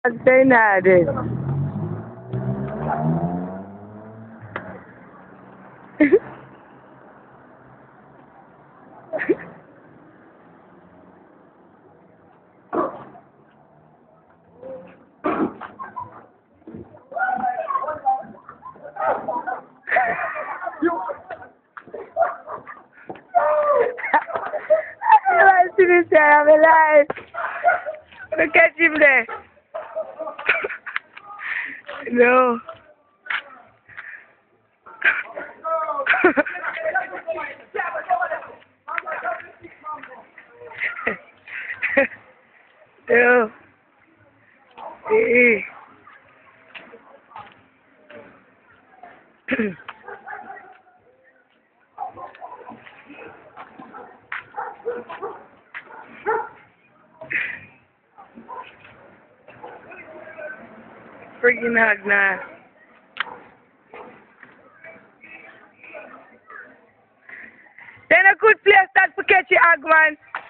Say not it. I see this guy, I'm alive. Look at him there. No. No. Eh. Freaking hug now. Then a good place that to catch your hug, man.